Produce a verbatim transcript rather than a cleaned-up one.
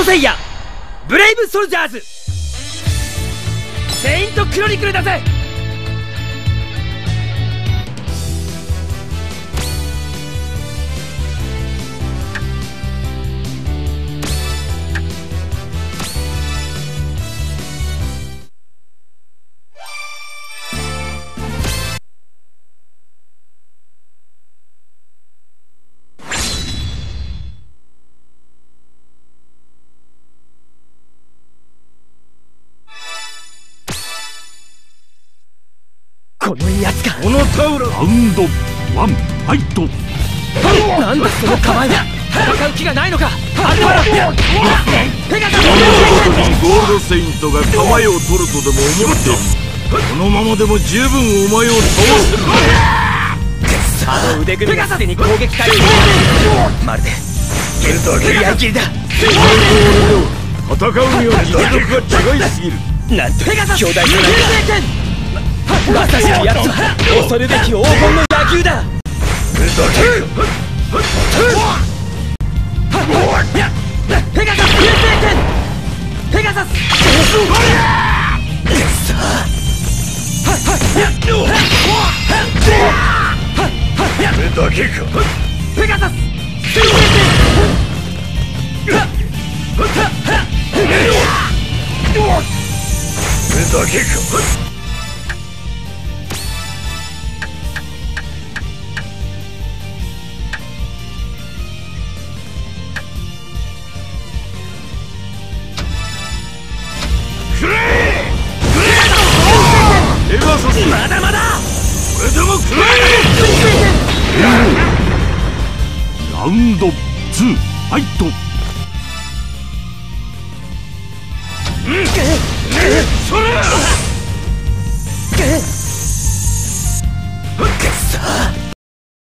トセイヤブレイブソルジャーズセイントクロニクルだぜ。このやつか。 このタウララウンドワンファイト。 なんだその構えは。戦う気がないのか。アルバラペガサス。 ゴールドセイントが構えを取るとでも思っている。このままでも十分お前を倒せる。 あの腕組みがすでに攻撃対象。まるでゲルトのやりきりだ。 戦うには実力が違いすぎる。 なんと巨大な私のやつは恐るべき黄金の野球だ。ペガサス流星剣。ペガサスこれだけか。 ペガサス流星剣。 これだけか。 まだまだ。 それでも食らえ。ラウンドツーファイト。